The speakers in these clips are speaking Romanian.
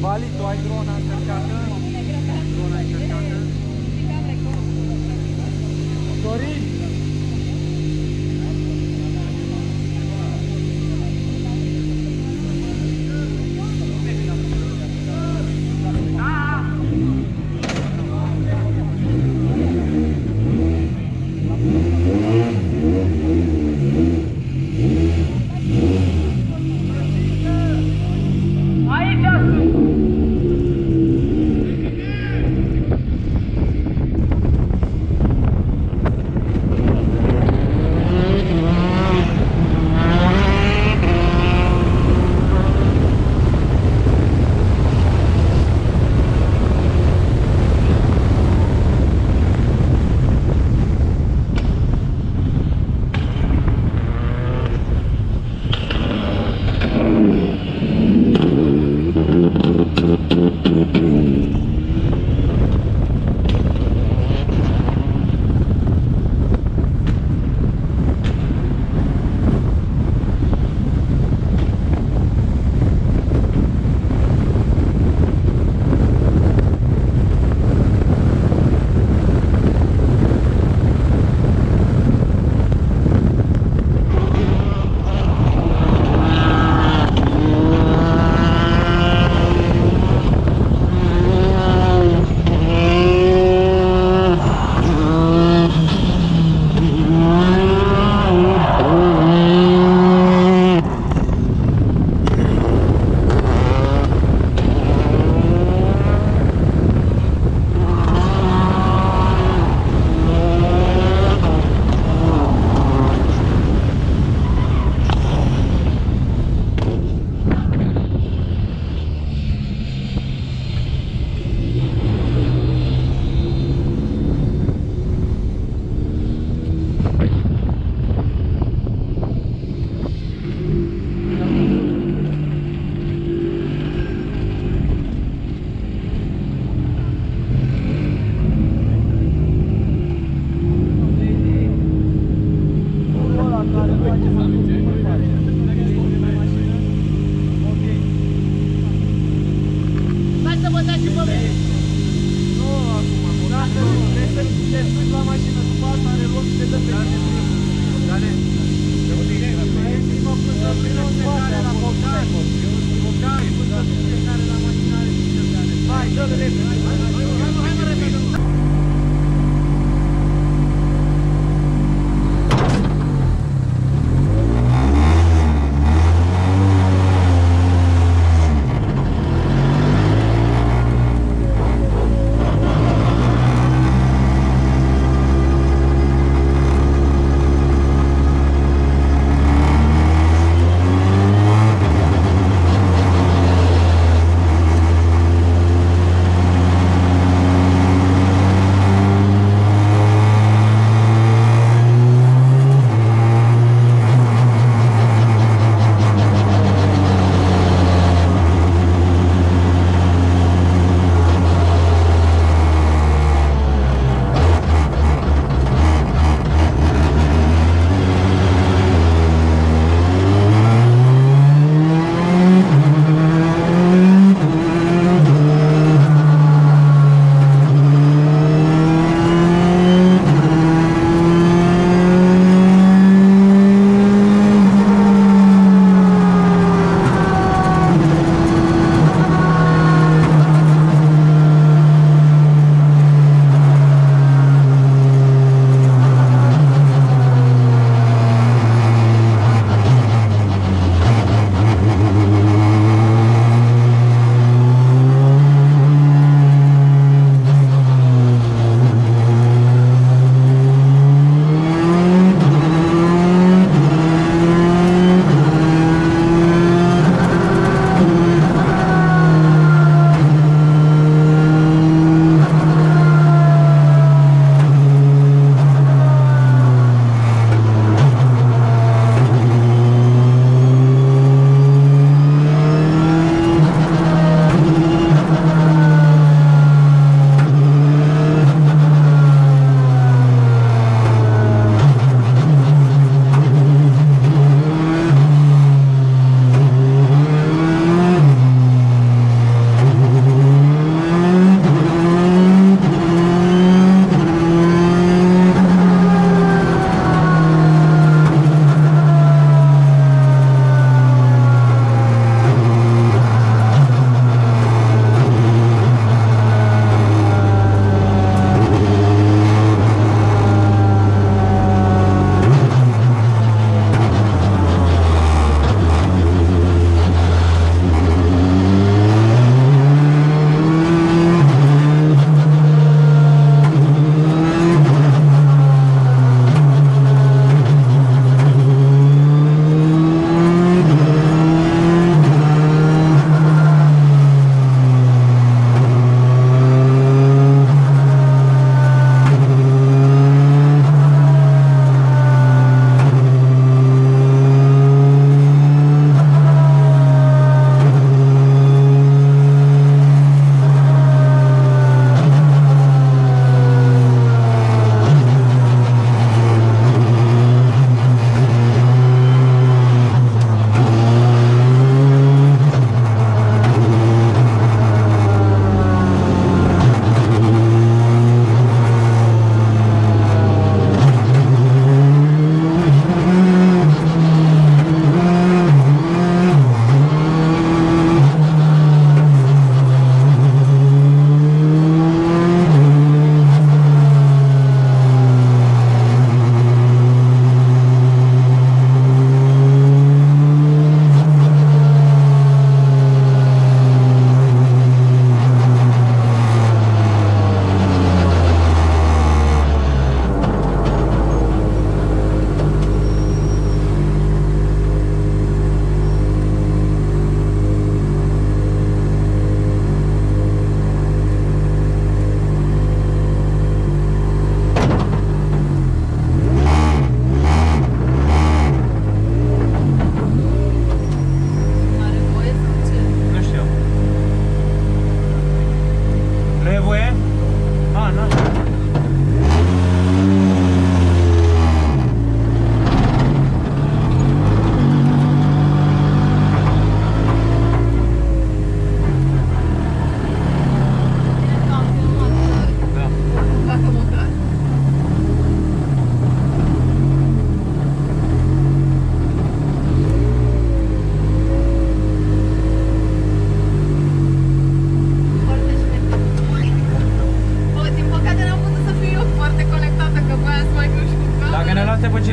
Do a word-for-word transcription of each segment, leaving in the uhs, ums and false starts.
Vali, tu ai drona încărcată? Drona încărcată? Dorin!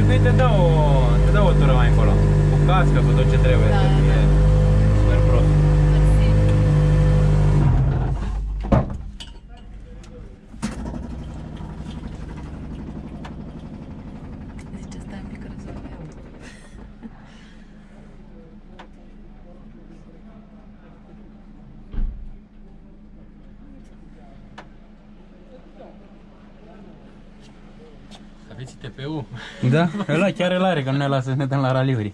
Păi te dau o, te dau o tură mai încolo. Cu cască, cu tot ce trebuie, Da, să fie da. super prost. Mersi. Zice, stai un pic că rezolv eu. Aveți T P U? Da? Ăla chiar îl are, că nu ne lasă să ne dăm la raliuri.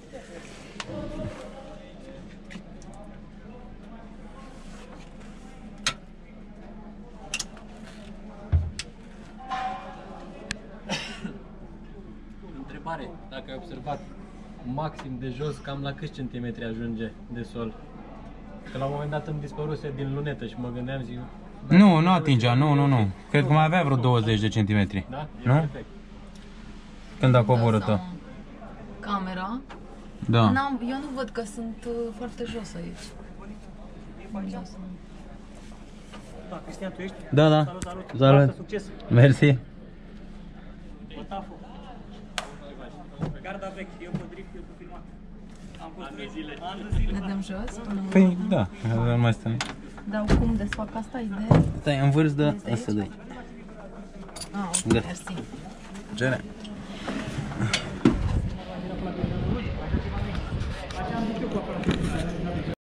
Întrebare, dacă ai observat, maxim de jos, cam la câți centimetri ajunge de sol? Că la un moment dat îmi dispăruse din lunetă și mă gândeam, zic... Nu, nu atingea, nu, nu, nu. Cred că mai avea vreo douăzeci de centimetri. Da? E Nu? perfect. Când a coborât-o. Dau seama. Camera. Da. N-am, eu nu văd că sunt uh, foarte jos aici. În jos. Da, Cristian, tu ești? Da, da. Salut, salut. Salut. Lasă, succes. Mersi. Bătaful. Garda vechi, eu pe drift, eu pe filmat. Am construit ani de zile. Ne dăm jos? Până Păi, da, nu mai stăm. Dar cum desfac asta idee? Stai, în vârf de Este asta aici? dai. Ah, ok, Da. mersi. Gene. Așa am zis eu cu acolo.